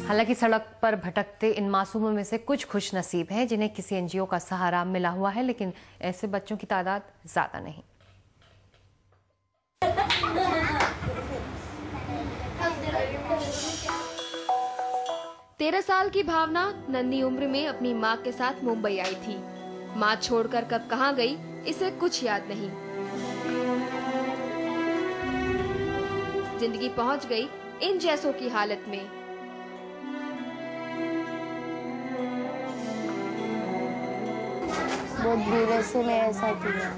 हालांकि सड़क पर भटकते इन मासूमों में से कुछ खुश नसीब हैं जिन्हें किसी एनजीओ का सहारा मिला हुआ है, लेकिन ऐसे बच्चों की तादाद ज्यादा नहीं। तेरह साल की भावना नन्ही उम्र में अपनी माँ के साथ मुंबई आई थी। माँ छोड़कर कब कहाँ गई, इसे कुछ याद नहीं। जिंदगी पहुंच गई इन जैसों की हालत में। बहुत बुरे से मेरे साथ हुआ।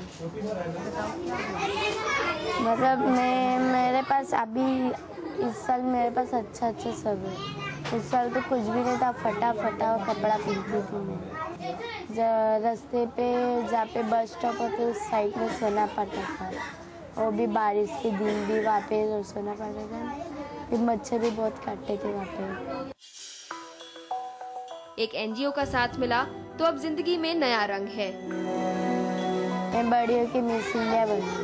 मतलब मेरे पास अभी इस साल मेरे पास अच्छा सब है। इस साल तो कुछ भी नहीं था, फटा कपड़ा पहनती थी मैं। रास्ते पे जहाँ पे बस स्टॉप होता उस साइड में सोना पड़ता था, वो भी बारिश के दिन भी वहाँ पे सोना पड़ता था। फिर मच्छर भी बहुत काटते थे वहाँ पे। एक एनजीओ का साथ मिला तो अब जिंदगी में नया रंग है। मैं बड़ी होकर मिस इंडिया बनी।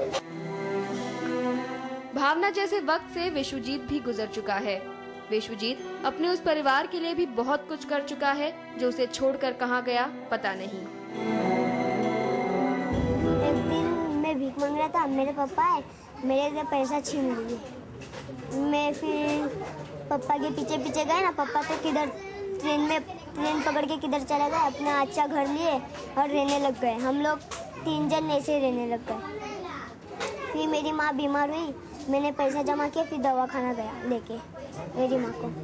भावना जैसे वक्त से विश्वजीत भी गुजर चुका है। विश्वजीत अपने उस परिवार के लिए भी बहुत कुछ कर चुका है जो उसे छोड़कर कहाँ गया पता नहीं। एक दिन मैं भीख मांग रहा था, मेरे पापा है मेरे से पैसा छीन लिए। मैं फिर पापा के पीछे गए ना, पापा तो किधर ट्रेन पकड़ के किधर चला गया, अपना अच्छा घर लिए और रहने लग गए। हम लोग 3 जन ऐसे रहने लग गए। फिर मेरी माँ बीमार हुई, मैंने पैसा जमा किया, फिर दवाखाना गया लेके मेरी माँ को।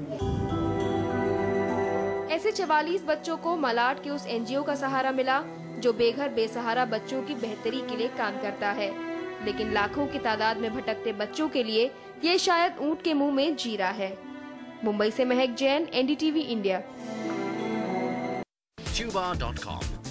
ऐसे 44 बच्चों को मलाड के उस एनजीओ का सहारा मिला जो बेघर बेसहारा बच्चों की बेहतरी के लिए काम करता है। लेकिन लाखों की तादाद में भटकते बच्चों के लिए ये शायद ऊंट के मुंह में जीरा है। मुंबई से महक जैन, NDTV इंडिया। Tuba.com